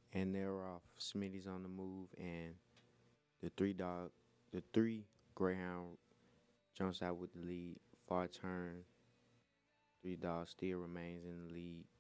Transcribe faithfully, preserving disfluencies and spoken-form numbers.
and they're off. Smitty's on the move, and the three dog, the three Greyhound jumps out with the lead. Far turn, three dog still remains in the lead.